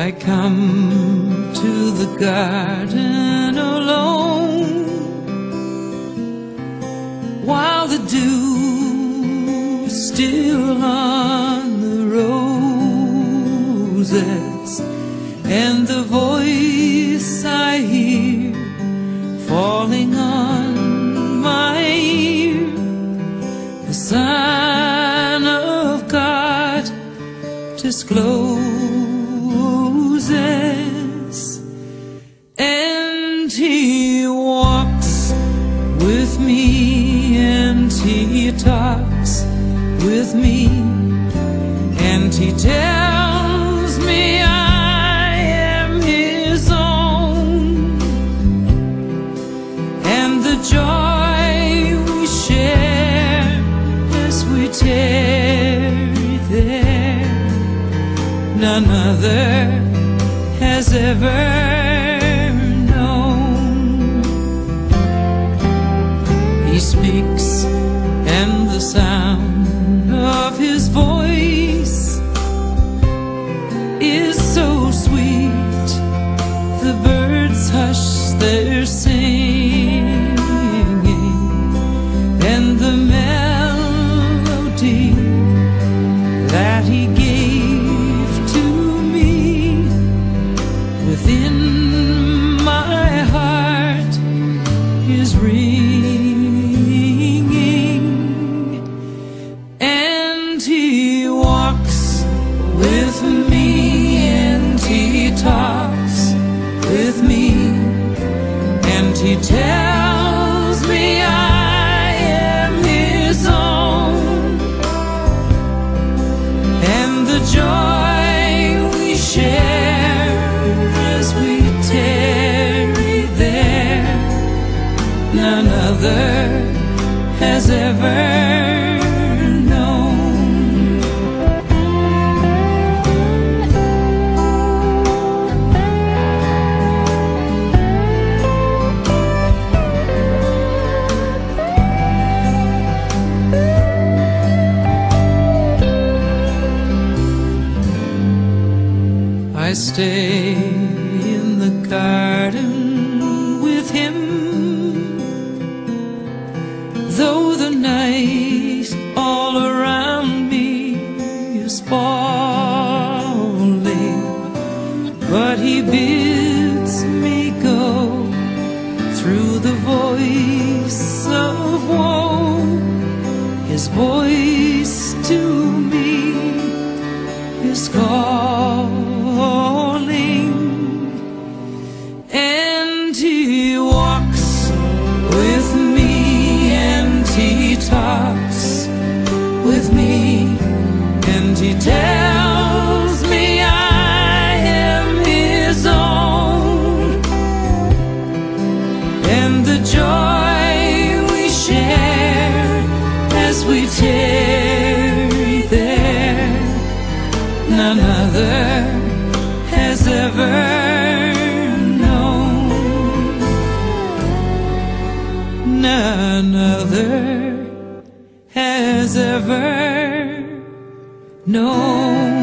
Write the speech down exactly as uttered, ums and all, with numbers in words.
I come to the garden alone, while the dew is still on the roses, and the voice I hear falling on my ear, the Son of God discloses, and He walks with me, and He talks with me, and He tells me I am His own, and the joy we share as we tarry there, none other has ever known. He speaks, and the sound of His voice is so sweet, the birds hush their singing, and the melody that He gave to me within my heart is ringing, and He walks with me, and He talks with me, and He tells me I am His own, and the joy we share as we tarry there, none other has ever I stay in the garden with Him, though the night all around me is falling, but He bids me go through the voice of woe. His voice to me is calling, and He walks with me, and He talks with me, and He tells me I am His own, and the joy we share as we tarry there, none other has ever known, none other has ever known.